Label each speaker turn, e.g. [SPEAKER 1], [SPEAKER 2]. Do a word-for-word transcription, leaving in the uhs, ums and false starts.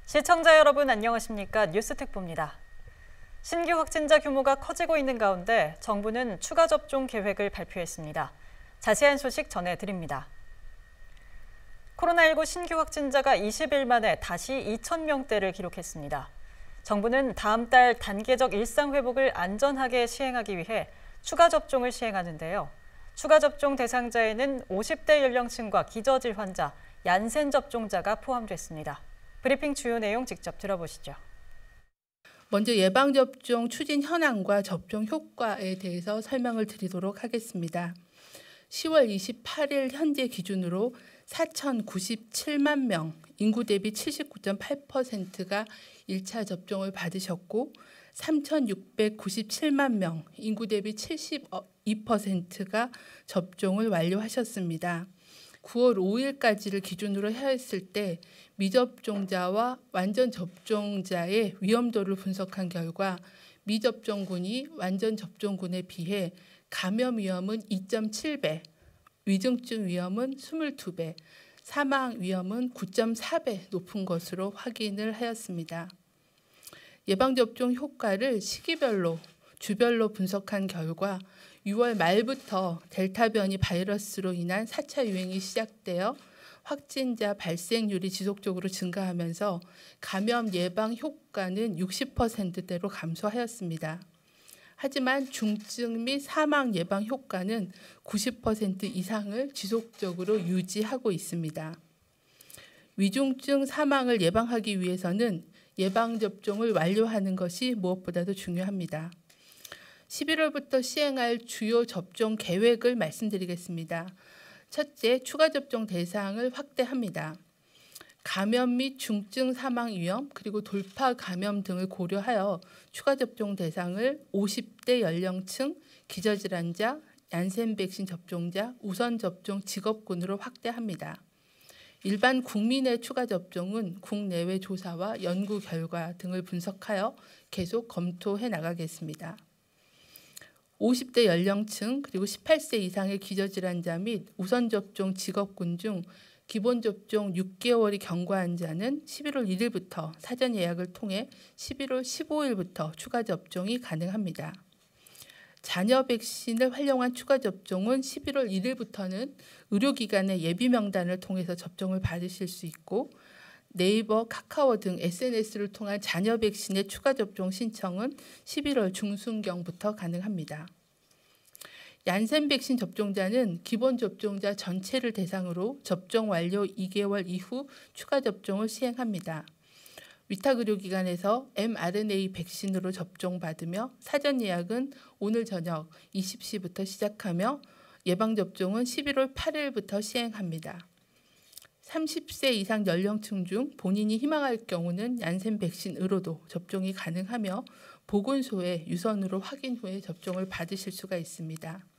[SPEAKER 1] 시청자 여러분 안녕하십니까? 뉴스특보입니다. 신규 확진자 규모가 커지고 있는 가운데 정부는 추가 접종 계획을 발표했습니다. 자세한 소식 전해드립니다. 코로나십구 신규 확진자가 이십 일 만에 다시 이천 명대를 기록했습니다. 정부는 다음 달 단계적 일상 회복을 안전하게 시행하기 위해 추가 접종을 시행하는데요. 추가 접종 대상자에는 오십 대 연령층과 기저질 환자, 얀센 접종자가 포함됐습니다. 브리핑 주요 내용 직접 들어보시죠.
[SPEAKER 2] 먼저 예방접종 추진 현황과 접종 효과에 대해서 설명을 드리도록 하겠습니다. 시월 이십팔일 현재 기준으로 사천구십칠만 명, 인구 대비 칠십구 점 팔 퍼센트가 일 차 접종을 받으셨고 삼천육백구십칠만 명, 인구 대비 칠십이 퍼센트가 접종을 완료하셨습니다. 구월 오일까지를 기준으로 하였을 때 미접종자와 완전 접종자의 위험도를 분석한 결과 미접종군이 완전 접종군에 비해 감염 위험은 이 점 칠 배, 위중증 위험은 이십이 배, 사망 위험은 구 점 사 배 높은 것으로 확인을 하였습니다. 예방접종 효과를 시기별로, 주별로 분석한 결과 유월 말부터 델타 변이 바이러스로 인한 사 차 유행이 시작되어 확진자 발생률이 지속적으로 증가하면서 감염 예방 효과는 육십 퍼센트대로 감소하였습니다. 하지만 중증 및 사망 예방 효과는 구십 퍼센트 이상을 지속적으로 유지하고 있습니다. 위중증 사망을 예방하기 위해서는 예방접종을 완료하는 것이 무엇보다도 중요합니다. 십일월부터 시행할 주요 접종 계획을 말씀드리겠습니다. 첫째, 추가 접종 대상을 확대합니다. 감염 및 중증 사망 위험 그리고 돌파 감염 등을 고려하여 추가 접종 대상을 오십 대 연령층, 기저질환자, 얀센 백신 접종자, 우선 접종 직업군으로 확대합니다. 일반 국민의 추가 접종은 국내외 조사와 연구 결과 등을 분석하여 계속 검토해 나가겠습니다. 오십 대 연령층 그리고 십팔 세 이상의 기저질환자 및 우선접종 직업군 중 기본접종 육 개월이 경과한 자는 십일월 일일부터 사전 예약을 통해 십일월 십오일부터 추가 접종이 가능합니다. 자녀 백신을 활용한 추가 접종은 십일월 일일부터는 의료기관의 예비 명단을 통해서 접종을 받으실 수 있고 네이버, 카카오 등 에스엔에스를 통한 자녀 백신의 추가 접종 신청은 십일월 중순경부터 가능합니다. 얀센 백신 접종자는 기본 접종자 전체를 대상으로 접종 완료 이 개월 이후 추가 접종을 시행합니다. 위탁 의료기관에서 엠알엔에이 백신으로 접종받으며 사전 예약은 오늘 저녁 이십 시부터 시작하며 예방접종은 십일월 팔일부터 시행합니다. 삼십 세 이상 연령층 중 본인이 희망할 경우는 얀센 백신으로도 접종이 가능하며 보건소에 유선으로 확인 후에 접종을 받으실 수가 있습니다.